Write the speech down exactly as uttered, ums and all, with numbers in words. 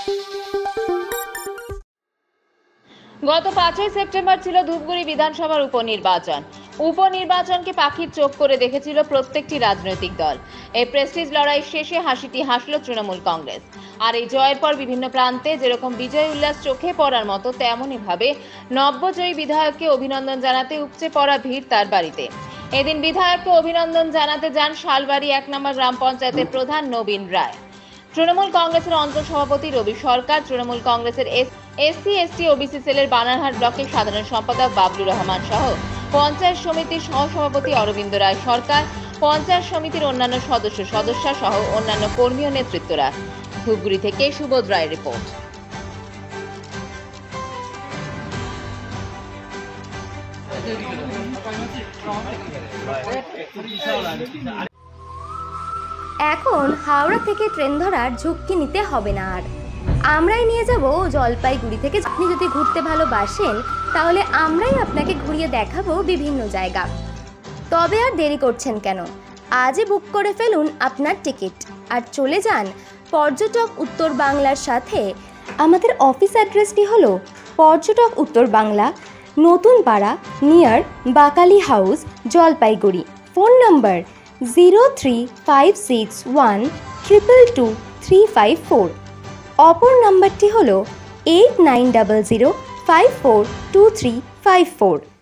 গত পাঁচই সেপ্টেম্বর ছিল ধূপগুড়ি বিধানসভার উপনির্বাচন। উপনির্বাচনকে পাখির চোখ করে দেখেছিল প্রত্যেকটি রাজনৈতিক দল। এই প্রেস্টিজ লড়াই শেষে হাসিটি হাসল তৃণমূল কংগ্রেস। আর এই জয়ের পর বিভিন্ন প্রান্তে যেরকম বিজয় উল্লাস চোখে পড়ার মতো, তেমনই ভাবে নব্যজয়ী বিধায়ককে অভিনন্দন জানাতে উপচে পড়া ভিড় তার বাড়িতে। এদিন বিধায়ককে অভিনন্দন জানাতে যান শালবাড়ি এক নম্বর গ্রাম পঞ্চায়েতের প্রধান নবীন রায়, তৃণমূল কংগ্রেসের অঞ্চল সভাপতি রবি সরকার, তৃণমূল কংগ্রেসের এসসি এসটি ওবিসি সেলের বানারহাট ব্লকের সাধারণ সম্পাদক বাবলু রহমান সহ পঞ্চায়েত সমিতির সহসভাপতি অরবিন্দ রায় সরকার, পঞ্চায়েত সমিতির অন্যান্য সদস্য সদস্যা সহ অন্যান্য কর্মী ও নেতৃত্বরা। ধূপগুড়ি থেকে সুবোধ রায়ের রিপোর্ট। এখন হাওড়া থেকে ট্রেন ধরার ঝুঁকি নিতে হবে না আর। আমরাই নিয়ে যাব জলপাইগুড়ি থেকে। আপনি যদি ঘুরতে ভালোবাসেন তাহলে আমরাই আপনাকে ঘুরিয়ে দেখাবো বিভিন্ন জায়গা। তবে আর দেরি করছেন কেন? আজই বুক করে ফেলুন আপনার টিকিট আর চলে যান পর্যটক উত্তর বাংলার সাথে। আমাদের অফিস অ্যাড্রেসটি হলো পর্যটক উত্তর Bangla, Natun Para, near Bakali house, Jalpaiguri. Phone number zero three five six one triple two three five four. অপর নাম্বারটি হলো eight nine double zero five four two three five four.